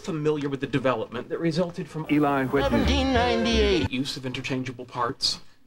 familiar with the development that resulted from Eli Whitney. 1798. use of interchangeable parts.